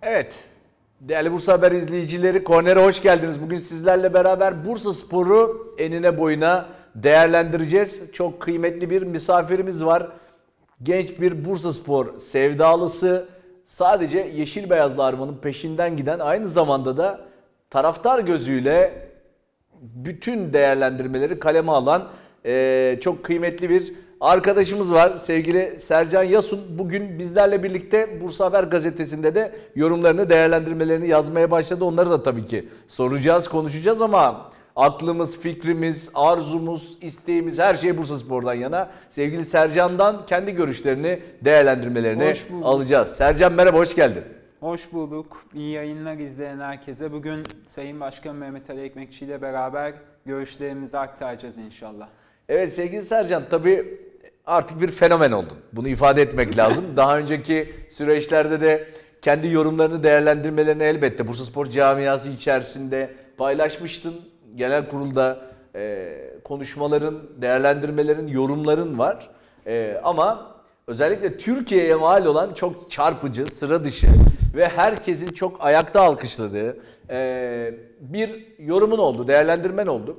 Evet, değerli Bursa Haber izleyicileri, Korner'e hoş geldiniz. Bugün sizlerle beraber Bursaspor'u enine boyuna değerlendireceğiz. Çok kıymetli bir misafirimiz var. Genç bir Bursaspor sevdalısı, sadece yeşil beyazlı armanın peşinden giden, aynı zamanda da taraftar gözüyle bütün değerlendirmeleri kaleme alan çok kıymetli bir arkadaşımız var. Sevgili Sercan Yasun bugün bizlerle birlikte Bursa Haber gazetesinde de yorumlarını, değerlendirmelerini yazmaya başladı. Onları da tabii ki soracağız, konuşacağız ama aklımız, fikrimiz, arzumuz, isteğimiz, her şey Bursaspor'dan yana. Sevgili Sercan'dan kendi görüşlerini, değerlendirmelerini alacağız. Sercan merhaba, hoş geldin. Hoş bulduk. İyi yayınlar izleyen herkese. Bugün Sayın Başkan Mehmet Ali Ekmekçi ile beraber görüşlerimizi aktaracağız inşallah. Evet sevgili Sercan, tabii artık bir fenomen oldun. Bunu ifade etmek lazım. Daha önceki süreçlerde de kendi yorumlarını, değerlendirmelerini elbette Bursaspor camiası içerisinde paylaşmıştın. Genel kurulda konuşmaların, değerlendirmelerin, yorumların var. Ama özellikle Türkiye'ye mal olan çok çarpıcı, sıra dışı ve herkesin çok ayakta alkışladığı bir yorumun oldu, değerlendirmen oldu.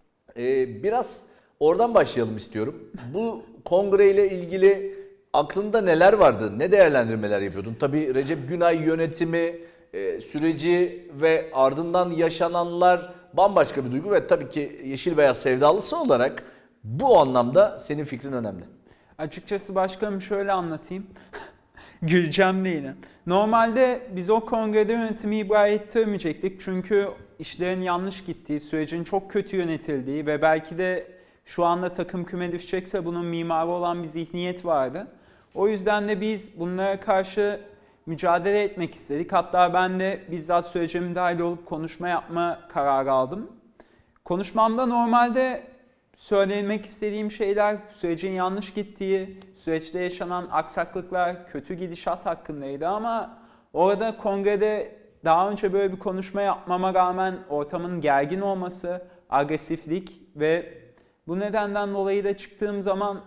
Biraz oradan başlayalım istiyorum. Bu kongreyle ilgili aklında neler vardı? Ne değerlendirmeler yapıyordun? Tabii Recep Günay yönetimi, süreci ve ardından yaşananlar bambaşka bir duygu ve tabii ki yeşil beyaz sevdalısı olarak bu anlamda senin fikrin önemli. Açıkçası başkanım şöyle anlatayım. Güleceğim de yine. Normalde biz o kongrede yönetimi ibra ettirmeyecektik. Çünkü işlerin yanlış gittiği, sürecin çok kötü yönetildiği ve belki de şu anda takım küme düşecekse bunun mimarı olan bir zihniyet vardı. O yüzden de biz bunlara karşı mücadele etmek istedik. Hatta ben de bizzat sürece müdahale olup konuşma yapma kararı aldım. Konuşmamda normalde söylemek istediğim şeyler sürecin yanlış gittiği, süreçte yaşanan aksaklıklar, kötü gidişat hakkındaydı ama orada kongrede daha önce böyle bir konuşma yapmama rağmen ortamın gergin olması, agresiflik ve bu nedenden dolayı da çıktığım zaman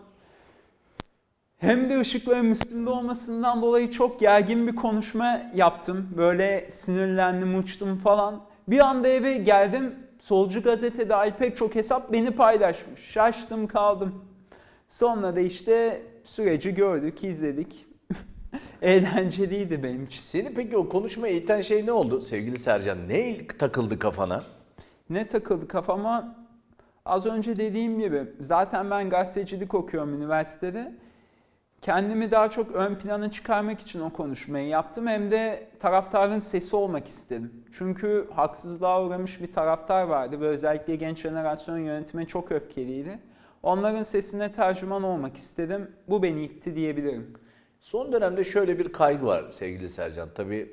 hem de ışıkların üstünde olmasından dolayı çok gergin bir konuşma yaptım. Böyle sinirlendim, uçtum falan. Bir anda eve geldim. Solcu gazetede dair pek çok hesap beni paylaşmış. Şaştım kaldım. Sonra da işte süreci gördük, izledik. Eğlenceliydi benim için. Seni peki o konuşmaya iten şey ne oldu sevgili Sercan? Ne takıldı kafana? Ne takıldı kafama? Az önce dediğim gibi zaten ben gazetecilik okuyorum üniversitede. Kendimi daha çok ön plana çıkarmak için o konuşmayı yaptım. Hem de taraftarın sesi olmak istedim. Çünkü haksızlığa uğramış bir taraftar vardı ve özellikle genç jenerasyon yönetime çok öfkeliydi. Onların sesine tercüman olmak istedim. Bu beni itti diyebilirim. Son dönemde şöyle bir kaygı var sevgili Sercan. Tabii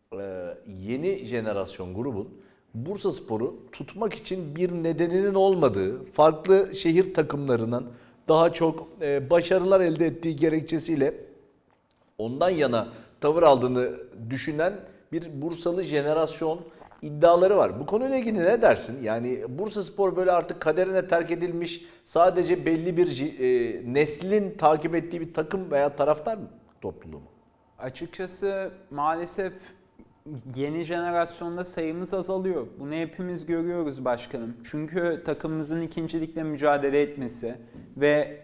yeni jenerasyon grubun Bursaspor'u tutmak için bir nedeninin olmadığı, farklı şehir takımlarının daha çok başarılar elde ettiği gerekçesiyle ondan yana tavır aldığını düşünen bir Bursalı jenerasyon iddiaları var. Bu konuyla ilgili ne dersin? Yani Bursaspor böyle artık kaderine terk edilmiş, sadece belli bir neslin takip ettiği bir takım veya taraftar topluluğu mu? Açıkçası maalesef yeni jenerasyonda sayımız azalıyor. Bunu hepimiz görüyoruz başkanım. Çünkü takımımızın ikincilikle mücadele etmesi ve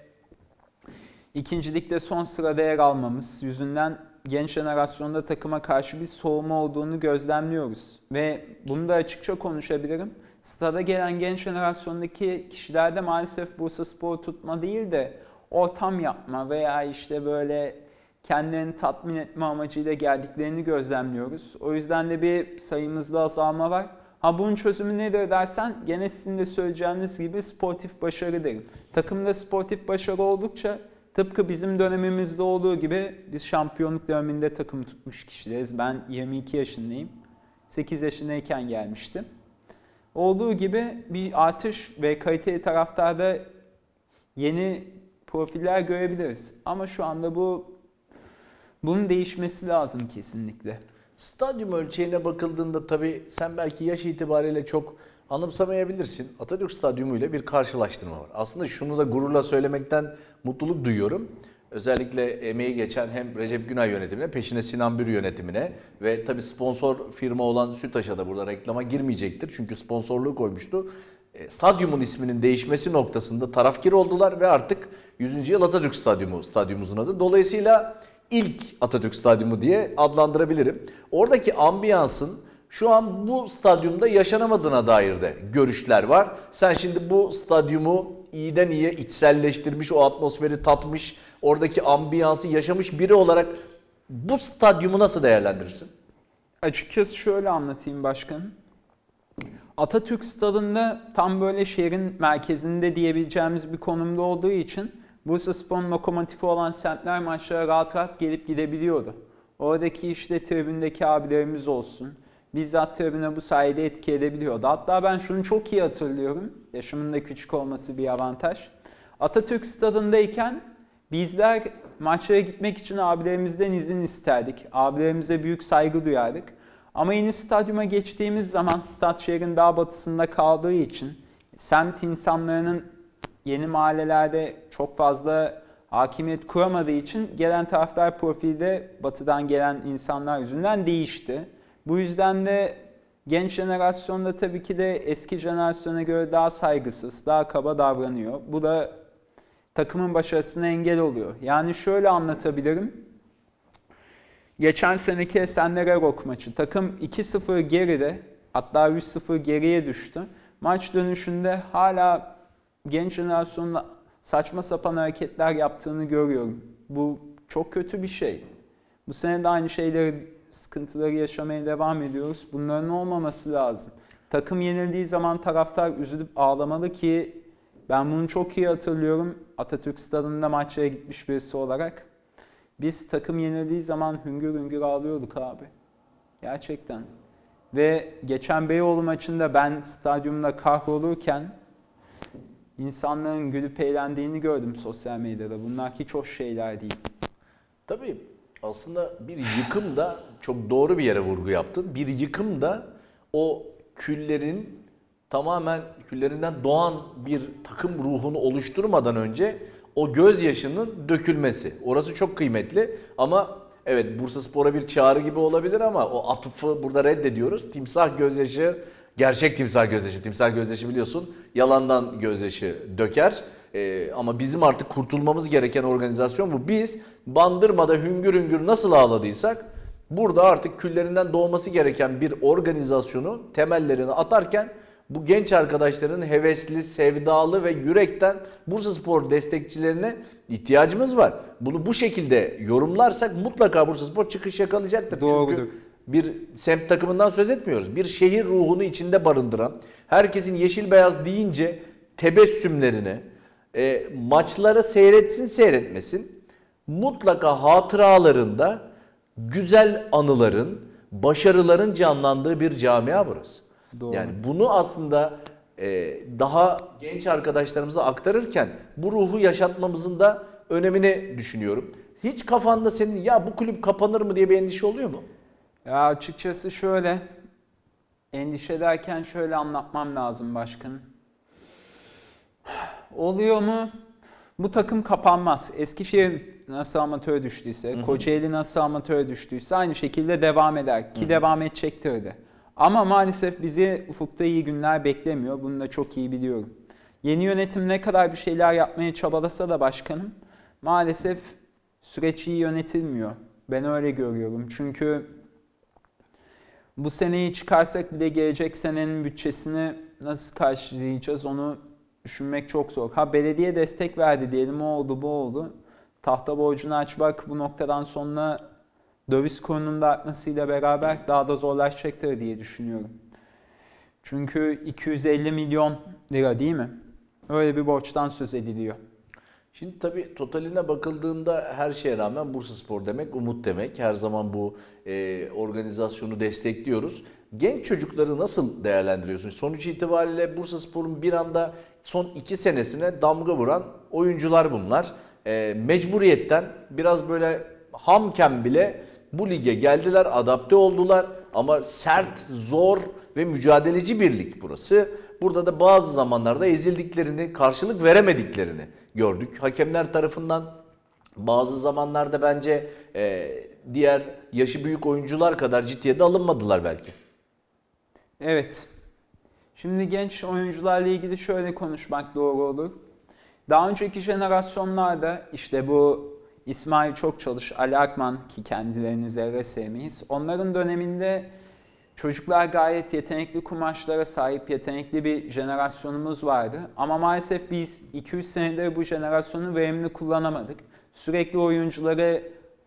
ikincilikte son sırada yer almamız yüzünden genç jenerasyonda takıma karşı bir soğuma olduğunu gözlemliyoruz. Ve bunu da açıkça konuşabilirim. Stada gelen genç jenerasyondaki kişilerde maalesef Bursaspor tutma değil de ortam yapma veya işte böyle kendilerini tatmin etme amacıyla geldiklerini gözlemliyoruz. O yüzden de bir sayımızda azalma var. Ha bunun çözümü nedir dersen gene sizin de söyleyeceğiniz gibi sportif başarı derim. Takımda sportif başarı oldukça tıpkı bizim dönemimizde olduğu gibi biz şampiyonluk döneminde takım tutmuş kişileriz. Ben 22 yaşındayım. 8 yaşındayken gelmiştim. Olduğu gibi bir artış ve kaliteli taraftarda yeni profiller görebiliriz. Ama şu anda bunun değişmesi lazım kesinlikle. Stadyum ölçeğine bakıldığında tabii sen belki yaş itibariyle çok anımsamayabilirsin. Atatürk Stadyumu ile bir karşılaştırma var. Aslında şunu da gururla söylemekten mutluluk duyuyorum. özellikle emeği geçen hem Recep Günay yönetimine, peşine Sinan Bür yönetimine ve tabii sponsor firma olan Sütaş'a da burada reklama girmeyecektir. Çünkü sponsorluğu koymuştu. Stadyumun isminin değişmesi noktasında tarafkir oldular ve artık 100. Yıl Atatürk Stadyumu, stadyumumuzun adı. Dolayısıyla ilk Atatürk Stadyumu diye adlandırabilirim. Oradaki ambiyansın şu an bu stadyumda yaşanamadığına dair de görüşler var. Sen şimdi bu stadyumu iyiden iyiye içselleştirmiş, o atmosferi tatmış, oradaki ambiyansı yaşamış biri olarak bu stadyumu nasıl değerlendirirsin? Açıkçası şöyle anlatayım başkanım. Atatürk Stadı'nda tam böyle şehrin merkezinde diyebileceğimiz bir konumda olduğu için Bursaspor'un lokomotifi olan Sentler maçlara rahat rahat gelip gidebiliyordu. Oradaki işte tribündeki abilerimiz olsun, bizzat tribüne bu sayede etki edebiliyordu. Hatta ben şunu çok iyi hatırlıyorum, yaşımın da küçük olması bir avantaj. Atatürk Stadı'ndayken bizler maçlara gitmek için abilerimizden izin isterdik. Abilerimize büyük saygı duyardık. Ama yeni stadyuma geçtiğimiz zaman stat şehrin daha batısında kaldığı için semt insanlarının yeni mahallelerde çok fazla hakimiyet kuramadığı için gelen taraftar profili de batıdan gelen insanlar yüzünden değişti. Bu yüzden de genç jenerasyonda tabii ki de eski jenerasyona göre daha saygısız, daha kaba davranıyor. Bu da takımın başarısına engel oluyor. Yani şöyle anlatabilirim. Geçen seneki Esenler Erok maçı. Takım 2-0 geride, hatta 3-0 geriye düştü. Maç dönüşünde hala genç jenerasyonun saçma sapan hareketler yaptığını görüyorum. Bu çok kötü bir şey. Bu sene de aynı şeyleri, sıkıntıları yaşamaya devam ediyoruz. Bunların olmaması lazım. Takım yenildiği zaman taraftar üzülüp ağlamalı ki ben bunu çok iyi hatırlıyorum. Atatürk Stadı'nda maçlara gitmiş birisi olarak. Biz takım yenildiği zaman hüngür hüngür ağlıyorduk abi. Gerçekten. Ve geçen Beyoğlu maçında ben stadyumda kahrolurken insanların gülüp eğlendiğini gördüm sosyal medyada. Bunlar hiç hoş şeyler değil. Tabii aslında bir yıkım da çok doğru bir yere vurgu yaptın. Bir yıkım da o küllerin tamamen küllerinden doğan bir takım ruhunu oluşturmadan önce o gözyaşının dökülmesi. Orası çok kıymetli ama evet Bursaspor'a bir çağrı gibi olabilir ama o atıfı burada reddediyoruz. Timsah gözyaşı, gerçek timsah gözyaşı. Timsah gözyaşı biliyorsun yalandan gözyaşı döker. Ama bizim artık kurtulmamız gereken organizasyon bu. Biz Bandırma'da hüngür hüngür nasıl ağladıysak burada artık küllerinden doğması gereken bir organizasyonu temellerini atarken bu genç arkadaşların hevesli, sevdalı ve yürekten Bursaspor destekçilerine ihtiyacımız var. Bunu bu şekilde yorumlarsak mutlaka Bursaspor çıkış yakalayacaktır. Doğrudur. Çünkü bir semt takımından söz etmiyoruz. Bir şehir ruhunu içinde barındıran, herkesin yeşil beyaz deyince tebessümlerine, maçları seyretsin seyretmesin, mutlaka hatıralarında güzel anıların, başarıların canlandığı bir camia burası. Doğru. Yani bunu aslında daha genç arkadaşlarımıza aktarırken bu ruhu yaşatmamızın da önemini düşünüyorum. Hiç kafanda senin ya bu kulüp kapanır mı diye bir endişe oluyor mu? Ya açıkçası şöyle, endişe ederken şöyle anlatmam lazım başkanım. Oluyor mu? Bu takım kapanmaz. Eskişehir nasıl amatöre düştüyse, Kocaeli nasıl amatöre düştüyse aynı şekilde devam eder. Ki devam edecektir de. Ama maalesef bizi ufukta iyi günler beklemiyor. Bunu da çok iyi biliyorum. Yeni yönetim ne kadar bir şeyler yapmaya çabalasa da başkanım, maalesef süreç iyi yönetilmiyor. Ben öyle görüyorum. Çünkü bu seneyi çıkarsak bile gelecek senenin bütçesini nasıl karşılayacağız onu düşünmek çok zor. Ha belediye destek verdi diyelim, o oldu bu oldu. Tahta borcunu açmak bu noktadan sonra döviz kurunun da artmasıyla beraber daha da zorlaşacaktır diye düşünüyorum. Çünkü 250 milyon lira değil mi? Öyle bir borçtan söz ediliyor. Şimdi tabii totaline bakıldığında her şeye rağmen Bursaspor demek umut demek. Her zaman bu organizasyonu destekliyoruz. Genç çocukları nasıl değerlendiriyorsun? Sonuç itibariyle Bursaspor'un bir anda son 2 senesine damga vuran oyuncular bunlar. Mecburiyetten biraz böyle hamken bile bu lige geldiler, adapte oldular. Ama sert, zor ve mücadeleci bir lig burası. Burada da bazı zamanlarda ezildiklerini, karşılık veremediklerini gördük. Hakemler tarafından bazı zamanlarda bence diğer yaşı büyük oyuncular kadar ciddiye de alınmadılar belki. Evet. Şimdi genç oyuncularla ilgili şöyle konuşmak doğru olur. Daha önceki jenerasyonlarda işte bu İsmail Çokçalış, Ali Akman ki kendilerini zerre sevmeyiz. Onların döneminde çocuklar gayet yetenekli kumaşlara sahip yetenekli bir jenerasyonumuz vardı. Ama maalesef biz 2-3 senedir bu jenerasyonu verimli kullanamadık. Sürekli oyuncuları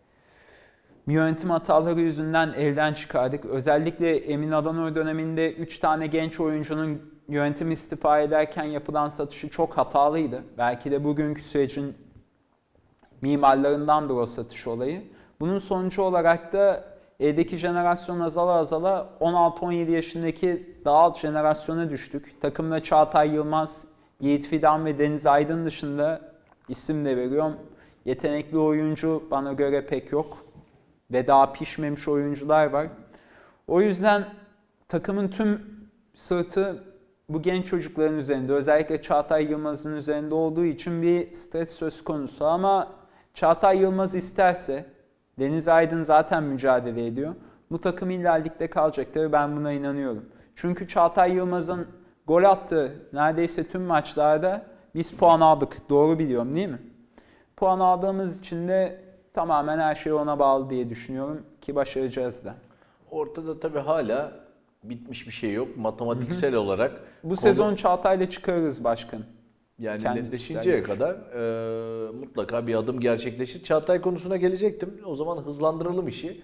yönetim hataları yüzünden elden çıkardık. Özellikle Emin Adanoğlu döneminde 3 tane genç oyuncunun yönetim istifa ederken yapılan satışı çok hatalıydı. Belki de bugünkü sürecin mimarlarındandır o satış olayı. Bunun sonucu olarak da eldeki jenerasyon azala azala 16-17 yaşındaki daha alt jenerasyona düştük. Takımda Çağatay Yılmaz, Yiğit Fidan ve Deniz Aydın dışında isim de veriyorum. Yetenekli oyuncu bana göre pek yok. Ve daha pişmemiş oyuncular var. O yüzden takımın tüm sırtı bu genç çocukların üzerinde, özellikle Çağatay Yılmaz'ın üzerinde olduğu için bir stres söz konusu. Ama Çağatay Yılmaz isterse, Deniz Aydın zaten mücadele ediyor. Bu takım illa ligde kalacaktır, ben buna inanıyorum. Çünkü Çağatay Yılmaz'ın gol attığı neredeyse tüm maçlarda biz puan aldık. Doğru biliyorum değil mi? Puan aldığımız için de tamamen her şey ona bağlı diye düşünüyorum ki başaracağız da. Ortada tabii hala bitmiş bir şey yok. Matematiksel olarak Bu sezon Çağatay'la çıkarırız başkan. yani Kendi netleşinceye kişisel kadar mutlaka bir adım gerçekleşir. Çağatay konusuna gelecektim. O zaman hızlandıralım işi.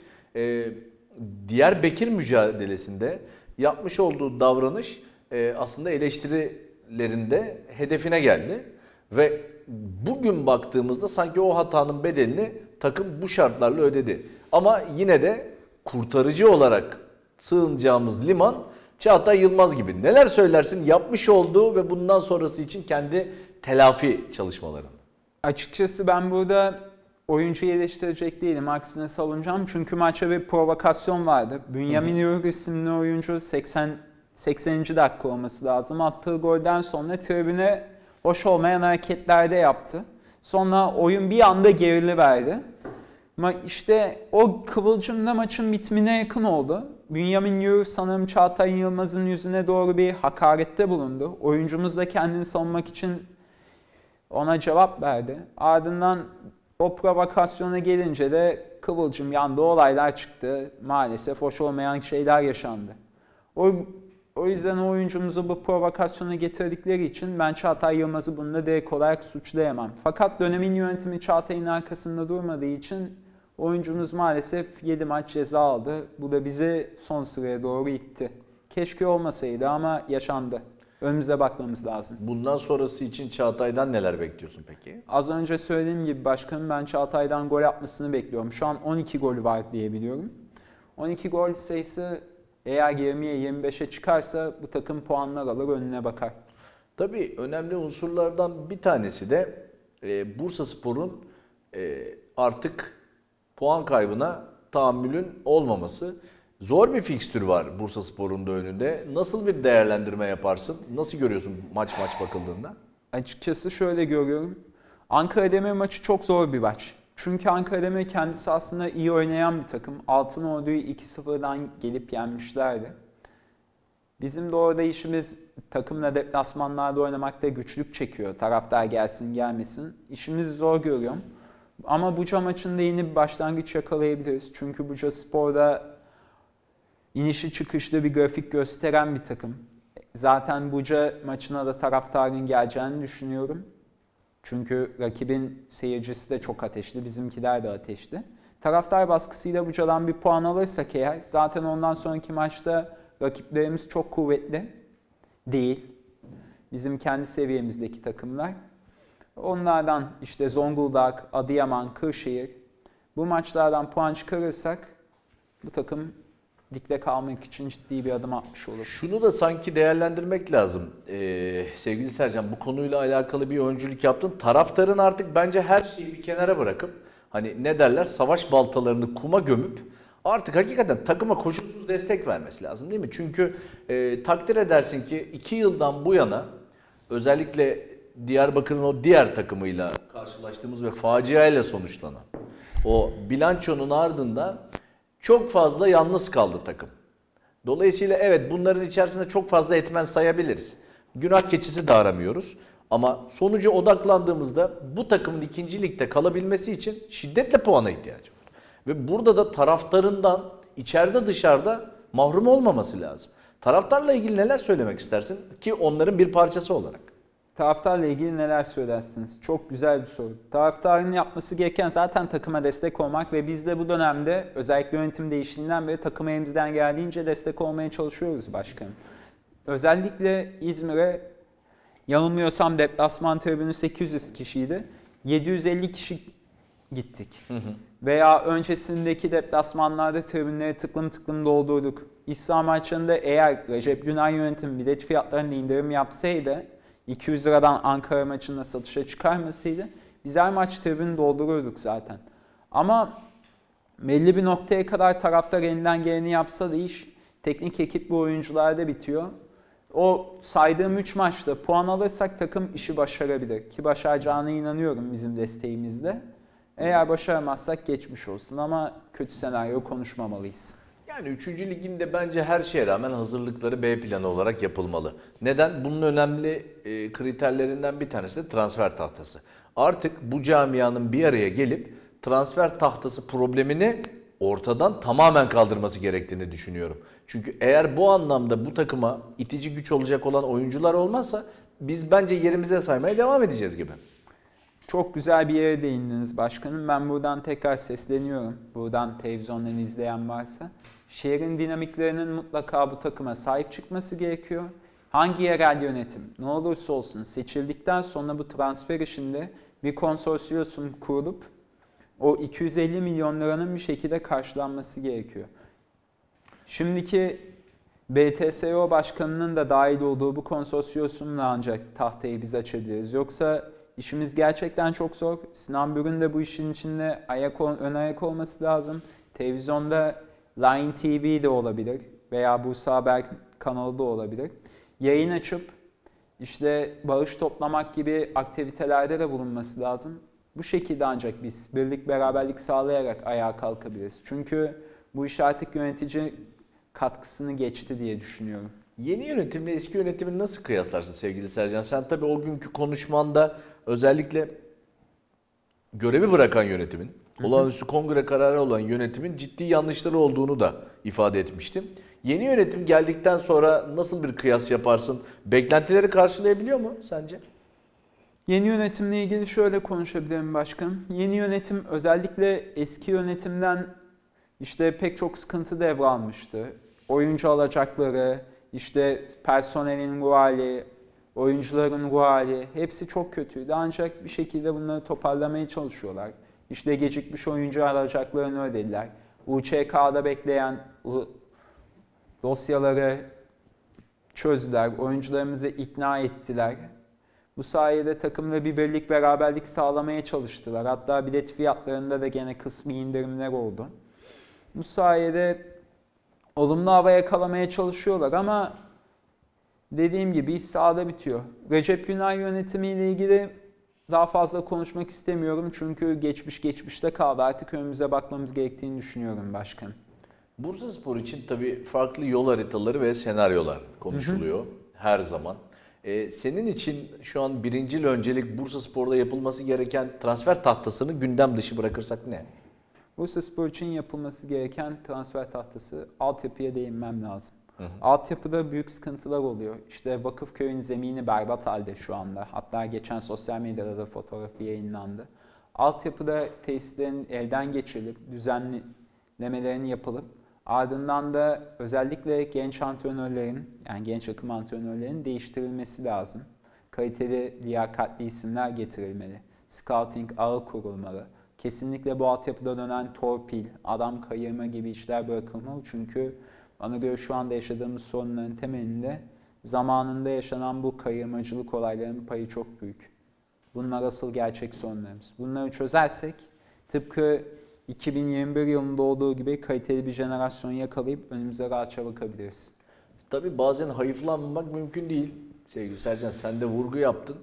Diğer Bekir mücadelesinde yapmış olduğu davranış aslında eleştirilerinde hedefine geldi. Ve bugün baktığımızda sanki o hatanın bedelini takım bu şartlarla ödedi. Ama yine de kurtarıcı olarak sığınacağımız liman Çağatay Yılmaz gibi. Neler söylersin yapmış olduğu ve bundan sonrası için kendi telafi çalışmalarını? Açıkçası ben burada oyuncuyu eleştirecek değilim. Aksine savunacağım. Çünkü maçta bir provokasyon vardı. Bünyamin Yürür isimli oyuncu 80. dakika olması lazım. Attığı golden sonra tribüne hoş olmayan hareketler de yaptı. Sonra oyun bir anda geriliverdi. Ama işte o kıvılcımda maçın bitimine yakın oldu. Bünyamin Yürür sanırım Çağatay Yılmaz'ın yüzüne doğru bir hakarette bulundu. Oyuncumuz da kendini savunmak için ona cevap verdi. Ardından o provokasyona gelince de kıvılcım yandı, olaylar çıktı. Maalesef hoş olmayan şeyler yaşandı. O yüzden oyuncumuzu bu provokasyona getirdikleri için ben Çağatay Yılmaz'ı bunda direkt olarak suçlayamam. Fakat dönemin yönetimi Çağatay'ın arkasında durmadığı için oyuncumuz maalesef 7 maç ceza aldı. Bu da bizi son sıraya doğru itti. Keşke olmasaydı ama yaşandı. Önümüze bakmamız lazım. Bundan sonrası için Çağatay'dan neler bekliyorsun peki? Az önce söylediğim gibi başkanım ben Çağatay'dan gol atmasını bekliyorum. Şu an 12 golü var diye biliyorum. 12 gol sayısı eğer 20'ye 25'e çıkarsa bu takım puanlar alır önüne bakar. Tabii önemli unsurlardan bir tanesi de Bursaspor'un artık puan kaybına tahammülün olmaması. Zor bir fikstür var Bursaspor'un da önünde. Nasıl bir değerlendirme yaparsın? Nasıl görüyorsun maç bakıldığında? Açıkçası şöyle görüyorum. Ankara Demir maçı çok zor bir maç. Çünkü Ankara Demir kendisi aslında iyi oynayan bir takım. Altınordu'yu 2-0'dan gelip yenmişlerdi. Bizim de orada işimiz takımla deplasmanlarda oynamakta güçlük çekiyor. Taraftar gelsin gelmesin. İşimizi zor görüyorum. Ama Buca maçında yeni bir başlangıç yakalayabiliriz. Çünkü Buca Spor'da inişi çıkışlı bir grafik gösteren bir takım. Zaten Buca maçına da taraftarın geleceğini düşünüyorum. Çünkü rakibin seyircisi de çok ateşli, bizimkiler de ateşli. Taraftar baskısıyla Buca'dan bir puan alırsak eğer, zaten ondan sonraki maçta rakiplerimiz çok kuvvetli değil. Bizim kendi seviyemizdeki takımlar. Onlardan işte Zonguldak, Adıyaman, Kırşehir bu maçlardan puan çıkarırsak bu takım ligde kalmak için ciddi bir adım atmış olur. Şunu da sanki değerlendirmek lazım. Sevgili Sercan, bu konuyla alakalı bir öncülük yaptın. Taraftarın artık bence her şeyi bir kenara bırakıp hani ne derler savaş baltalarını kuma gömüp artık hakikaten takıma koşulsuz destek vermesi lazım değil mi? Çünkü takdir edersin ki 2 yıldan bu yana özellikle Diyarbakır'ın o diğer takımıyla karşılaştığımız ve faciayla sonuçlanan o bilançonun ardından çok fazla yalnız kaldı takım. Dolayısıyla evet, bunların içerisinde çok fazla etmen sayabiliriz. Günah keçisi de aramıyoruz. Ama sonuca odaklandığımızda bu takımın 2. Lig'de kalabilmesi için şiddetle puana ihtiyacı var. Ve burada da taraftarından içeride dışarıda mahrum olmaması lazım. Taraftarla ilgili neler söylemek istersin ki onların bir parçası olarak? Taraftarla ilgili neler söylersiniz? Çok güzel bir soru. Taraftarın yapması gereken zaten takıma destek olmak ve biz de bu dönemde özellikle yönetim değişiminden beri takıma elimizden geldiğince destek olmaya çalışıyoruz başkanım. Özellikle İzmir'e, yanılmıyorsam deplasman tribünü 800 kişiydi. 750 kişi gittik. Veya öncesindeki deplasmanlarda tribünleri tıklım tıklım doldurduk. İslam maçında eğer Recep Günay yönetimi bilet fiyatlarında indirim yapsaydı, 200 liradan Ankara maçında satışa çıkarmasaydı biz her maç tribünü doldururduk zaten. Ama belli bir noktaya kadar taraftar elinden geleni yapsa da iş teknik ekip ve oyuncularda bitiyor. O saydığım 3 maçta puan alırsak takım işi başarabilir. Ki başaracağına inanıyorum bizim desteğimizle. Eğer başaramazsak geçmiş olsun ama kötü senaryo konuşmamalıyız. Yani 3. ligin de bence her şeye rağmen hazırlıkları B planı olarak yapılmalı. Neden? Bunun önemli kriterlerinden bir tanesi de transfer tahtası. Artık bu camianın bir araya gelip transfer tahtası problemini ortadan tamamen kaldırması gerektiğini düşünüyorum. Çünkü eğer bu anlamda bu takıma itici güç olacak olan oyuncular olmazsa biz bence yerimize saymaya devam edeceğiz gibi. Çok güzel bir yere değindiniz başkanım. Ben buradan tekrar sesleniyorum. Buradan televizyondan izleyen varsa. Şehrin dinamiklerinin mutlaka bu takıma sahip çıkması gerekiyor. Hangi yerel yönetim ne olursa olsun seçildikten sonra bu transfer işinde bir konsorsiyum kurulup o 250 milyon liranın bir şekilde karşılanması gerekiyor. Şimdiki BTSO başkanının da dahil olduğu bu konsorsiyumla ancak tahtayı biz açabiliriz. Yoksa işimiz gerçekten çok zor. Sinan Bürün de bu işin içinde ön ayak olması lazım. Televizyonda Line TV de olabilir veya Bursa Haber kanalı da olabilir. Yayın açıp işte bağış toplamak gibi aktivitelerde de bulunması lazım. Bu şekilde ancak biz birlik beraberlik sağlayarak ayağa kalkabiliriz. Çünkü bu iş artık yönetici katkısını geçti diye düşünüyorum. Yeni yönetimle eski yönetimi nasıl kıyaslarsın sevgili Sercan? Sen tabii o günkü konuşmanda özellikle görevi bırakan yönetimin, olağanüstü kongre kararı olan yönetimin ciddi yanlışları olduğunu da ifade etmiştim. Yeni yönetim geldikten sonra nasıl bir kıyas yaparsın? Beklentileri karşılayabiliyor mu sence? Yeni yönetimle ilgili şöyle konuşabilirim başkanım. Yeni yönetim özellikle eski yönetimden işte pek çok sıkıntı devralmıştı. Oyuncu alacakları, işte personelin ruh hali, oyuncuların ruh hali hepsi çok kötüydü. Ancak bir şekilde bunları toparlamaya çalışıyorlar. İşte gecikmiş oyuncu alacaklarını ödediler. UÇK'da bekleyen dosyaları çözdüler. Oyuncularımızı ikna ettiler. Bu sayede takımda bir birlik beraberlik sağlamaya çalıştılar. Hatta bilet fiyatlarında da gene kısmi indirimler oldu. Bu sayede olumlu hava yakalamaya çalışıyorlar ama dediğim gibi iş sahada bitiyor. Recep Günay yönetimiyle ilgili daha fazla konuşmak istemiyorum çünkü geçmişte kaldı. Artık önümüze bakmamız gerektiğini düşünüyorum başkanım. Bursaspor için tabii farklı yol haritaları ve senaryolar konuşuluyor her zaman. Senin için şu an birincil öncelik Bursaspor'da yapılması gereken transfer tahtasını gündem dışı bırakırsak ne? Bursaspor için yapılması gereken transfer tahtası, altyapıya değinmem lazım. Altyapıda büyük sıkıntılar oluyor. İşte Vakıfköy'ün zemini berbat halde şu anda. Hatta geçen sosyal medyada da fotoğrafı yayınlandı. Altyapıda tesislerin elden geçirilip, düzenlemelerin yapılıp, ardından da özellikle genç antrenörlerin, yani genç akım antrenörlerin değiştirilmesi lazım. Kaliteli, liyakatli isimler getirilmeli. Scouting ağı kurulmalı. Kesinlikle bu altyapıda dönen torpil, adam kayırma gibi işler bırakılmalı. Çünkü bana göre şu anda yaşadığımız sorunların temelinde zamanında yaşanan bu kayırmacılık olaylarının payı çok büyük. Bunlar asıl gerçek sorunlarımız. Bunları çözersek tıpkı 2021 yılında olduğu gibi kaliteli bir jenerasyon yakalayıp önümüze rahatça bakabiliriz. Tabii bazen hayıflanmamak mümkün değil. Sevgili Sercan, sen de vurgu yaptın.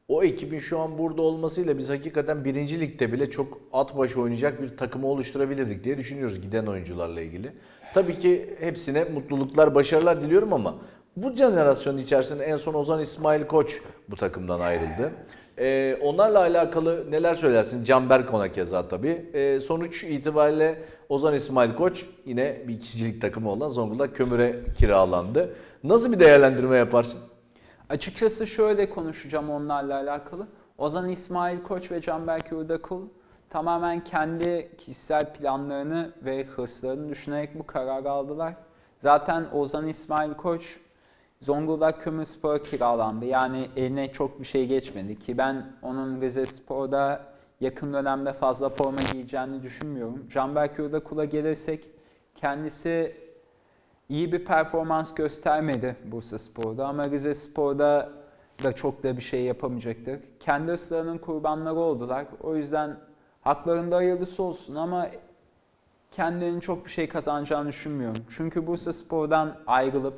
O ekibin şu an burada olmasıyla biz hakikaten 1. Lig'de bile çok at başı oynayacak bir takımı oluşturabilirdik diye düşünüyoruz giden oyuncularla ilgili. Tabii ki hepsine mutluluklar, başarılar diliyorum ama bu jenerasyonun içerisinde en son Ozan İsmail Koç bu takımdan ayrıldı. Onlarla alakalı neler söylersin? Canberk ona keza tabii. Sonuç itibariyle Ozan İsmail Koç yine bir 2. Lig takımı olan Zonguldak Kömür'e kiralandı. Nasıl bir değerlendirme yaparsın? Açıkçası şöyle konuşacağım onlarla alakalı. Ozan İsmail Koç ve Canberk Yurdakul tamamen kendi kişisel planlarını ve hırslarını düşünerek bu kararı aldılar. Zaten Ozan İsmail Koç Zonguldak Kömürspor'a kiralandı. Yani eline çok bir şey geçmedi ki ben onun Rizespor'da yakın dönemde fazla forma giyeceğini düşünmüyorum. Canberk Yurdakul'a gelirsek kendisi iyi bir performans göstermedi Bursaspor'da ama Rizespor'da da çok da bir şey yapamayacaktır. Kendi hırslarının kurbanları oldular. O yüzden haklarında hayırlısı olsun ama kendilerinin çok bir şey kazanacağını düşünmüyorum. Çünkü Bursaspor'dan ayrılıp,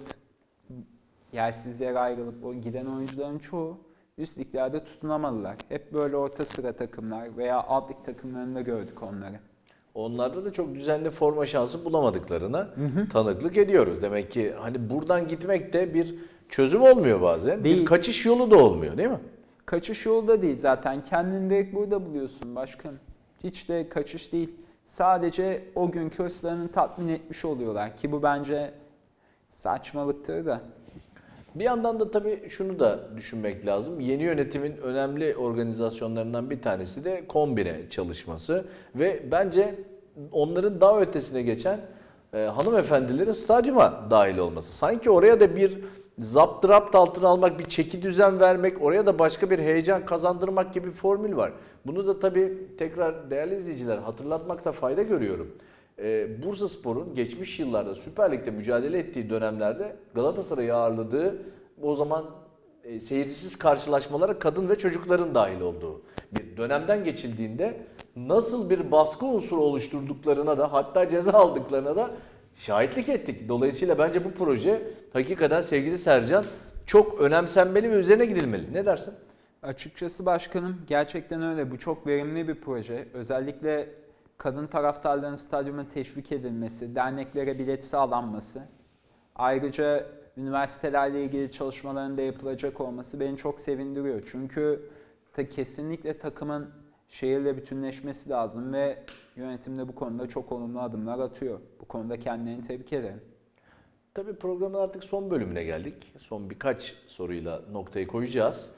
yersiz yere ayrılıp o giden oyuncuların çoğu üst liglerde tutunamadılar. Hep böyle orta sıra takımlar veya alt lig takımlarında gördük onları. Onlarda da çok düzenli forma şansı bulamadıklarına tanıklık ediyoruz. Demek ki hani buradan gitmek de bir çözüm olmuyor bazen. Değil. Bir kaçış yolu da olmuyor değil mi? Kaçış yolu da değil zaten. Kendini direkt burada buluyorsun başkanım. Hiç de kaçış değil. Sadece o günkü hırslarını tatmin etmiş oluyorlar ki bu bence saçmalıktır da. Bir yandan da tabii şunu da düşünmek lazım. Yeni yönetimin önemli organizasyonlarından bir tanesi de kombine çalışması ve bence onların daha ötesine geçen hanımefendilerin stadyuma dahil olması. Sanki oraya da bir zaptı altına almak, bir çeki düzen vermek, oraya da başka bir heyecan kazandırmak gibi bir formül var. Bunu da tabii tekrar değerli izleyiciler hatırlatmakta fayda görüyorum. Bursaspor'un geçmiş yıllarda Süper Lig'de mücadele ettiği dönemlerde Galatasaray'ı ağırladığı o zaman seyircisiz karşılaşmalara kadın ve çocukların dahil olduğu bir dönemden geçildiğinde nasıl bir baskı unsuru oluşturduklarına da hatta ceza aldıklarına da şahitlik ettik. Dolayısıyla bence bu proje hakikaten sevgili Sercan çok önemsenmeli ve üzerine gidilmeli. Ne dersin? Açıkçası başkanım gerçekten öyle. Bu çok verimli bir proje. Özellikle kadın taraftarların stadyuma teşvik edilmesi, derneklere bilet sağlanması, ayrıca üniversitelerle ilgili çalışmaların da yapılacak olması beni çok sevindiriyor. Çünkü kesinlikle takımın şehirle bütünleşmesi lazım ve yönetim de bu konuda çok olumlu adımlar atıyor. Bu konuda kendilerini tebrik ederim. Tabii programın artık son bölümüne geldik. Son birkaç soruyla noktayı koyacağız.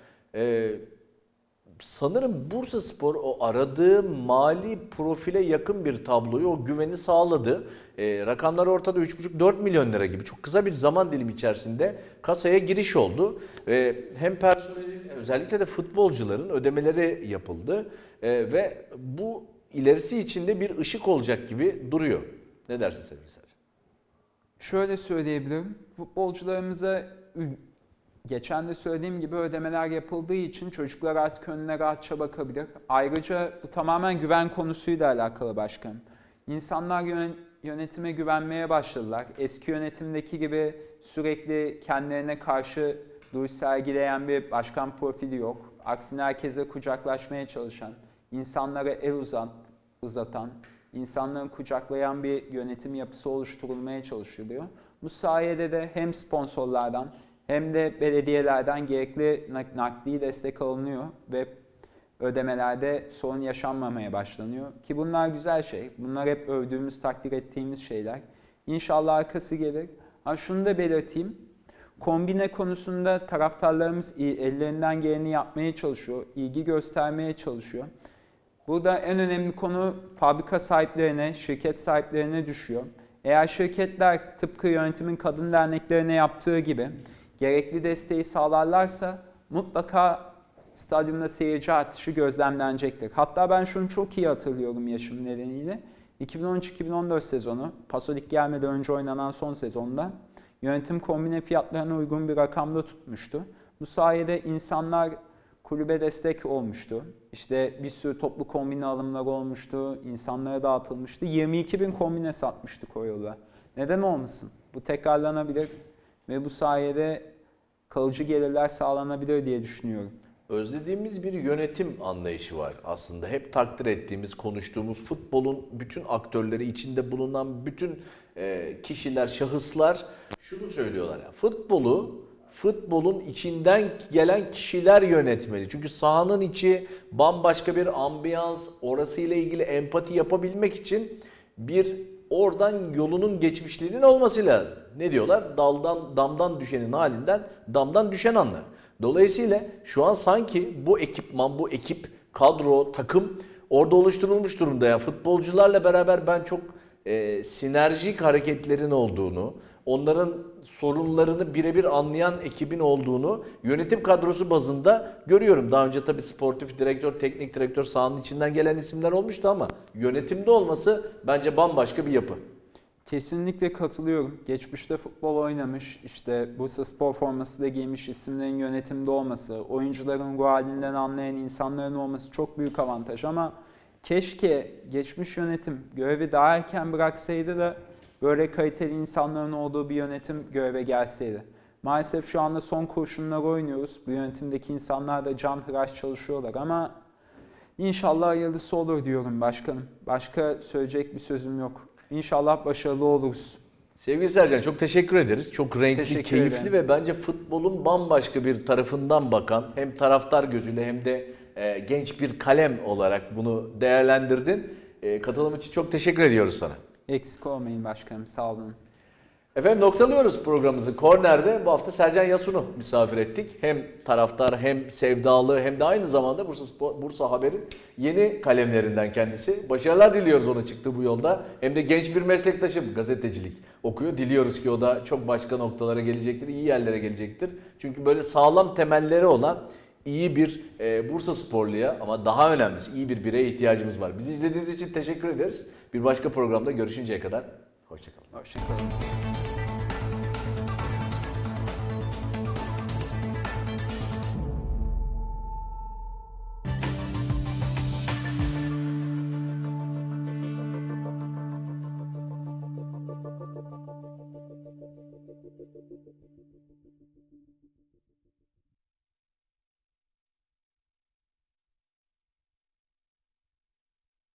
Sanırım Bursaspor o aradığı mali profile yakın bir tabloyu, o güveni sağladı. Rakamlar ortada 3,5-4 milyon lira gibi çok kısa bir zaman dilimi içerisinde kasaya giriş oldu. Hem personelin özellikle de futbolcuların ödemeleri yapıldı. Ve bu ilerisi içinde bir ışık olacak gibi duruyor. Ne dersin sevgili Sercan? Şöyle söyleyebilirim. Futbolcularımıza geçen de söylediğim gibi ödemeler yapıldığı için çocuklar artık önüne rahatça bakabilir. Ayrıca bu tamamen güven konusuyla alakalı başkanım. İnsanlar yönetime güvenmeye başladılar. Eski yönetimdeki gibi sürekli kendilerine karşı duruş sergileyen bir başkan profili yok. Aksine herkese kucaklaşmaya çalışan, insanlara el uzatan, insanları kucaklayan bir yönetim yapısı oluşturulmaya çalışılıyor. Bu sayede de hem sponsorlardan hem de belediyelerden gerekli nakdi destek alınıyor ve ödemelerde sorun yaşanmamaya başlanıyor. Ki bunlar güzel şey. Bunlar hep övdüğümüz, takdir ettiğimiz şeyler. İnşallah arkası gelir. Şunu da belirteyim. Kombine konusunda taraftarlarımız ellerinden geleni yapmaya çalışıyor, ilgi göstermeye çalışıyor. Burada en önemli konu fabrika sahiplerine, şirket sahiplerine düşüyor. Eğer şirketler tıpkı yönetimin kadın derneklerine yaptığı gibi gerekli desteği sağlarlarsa mutlaka stadyumda seyirci artışı gözlemlenecektir. Hatta ben şunu çok iyi hatırlıyorum yaşım nedeniyle. 2013-2014 sezonu, Pasolik gelmeden önce oynanan son sezonda yönetim kombine fiyatlarına uygun bir rakamda tutmuştu. Bu sayede insanlar kulübe destek olmuştu. İşte bir sürü toplu kombine alımları olmuştu, insanlara dağıtılmıştı. 22.000 kombine satmıştık o yılda. Neden olmasın? Bu tekrarlanabilir ve bu sayede kalıcı gelirler sağlanabilir diye düşünüyorum. özlediğimiz bir yönetim anlayışı var aslında. Hep takdir ettiğimiz, konuştuğumuz futbolun bütün aktörleri, içinde bulunan bütün kişiler, şahıslar şunu söylüyorlar. Ya, futbolun içinden gelen kişiler yönetmeli. Çünkü sahanın içi bambaşka bir ambiyans, orasıyla ilgili empati yapabilmek için bir oradan yolunun geçmişliğinin olması lazım. Ne diyorlar? Damdan düşenin halinden damdan düşen anlar. Dolayısıyla şu an sanki bu ekipman, bu ekip, kadro, takım orada oluşturulmuş durumda. Yani futbolcularla beraber ben çok sinerjik hareketlerin olduğunu, onların sorunlarını birebir anlayan ekibin olduğunu yönetim kadrosu bazında görüyorum. Daha önce tabii sportif direktör, teknik direktör sahanın içinden gelen isimler olmuştu ama yönetimde olması bence bambaşka bir yapı. Kesinlikle katılıyorum. Geçmişte futbol oynamış, işte Bursaspor forması da giymiş isimlerin yönetimde olması, oyuncuların ruh halinden anlayan insanların olması çok büyük avantaj ama keşke geçmiş yönetim görevi daha erken bıraksaydı da böyle kaliteli insanların olduğu bir yönetim göreve gelseydi. Maalesef şu anda son kurşunları oynuyoruz. Bu yönetimdeki insanlar da canhıraş çalışıyorlar ama inşallah hayırlısı olur diyorum başkanım. Başka söyleyecek bir sözüm yok. İnşallah başarılı oluruz. Sevgili Sercan, çok teşekkür ederiz. Çok renkli, Teşekkür keyifli ederim. ve bence futbolun bambaşka bir tarafından bakan, hem taraftar gözüyle hem de genç bir kalem olarak bunu değerlendirdin. Katılım için çok teşekkür ediyoruz sana. Eksik olmayın başkanım, sağ olun. Efendim, noktalıyoruz programımızı. Korner'de bu hafta Sercan Yasun'u misafir ettik. Hem taraftar, hem sevdalı, hem de aynı zamanda Bursa Haber'in yeni kalemlerinden kendisi. Başarılar diliyoruz ona çıktığı bu yolda. Hem de genç bir meslektaşım, gazetecilik okuyor. Diliyoruz ki o da çok başka noktalara gelecektir, iyi yerlere gelecektir. Çünkü böyle sağlam temelleri olan iyi bir Bursa sporluya, ama daha önemlisi iyi bir bireye ihtiyacımız var. Bizi izlediğiniz için teşekkür ederiz. Bir başka programda görüşünceye kadar hoşça kalın. Hoşçakalın.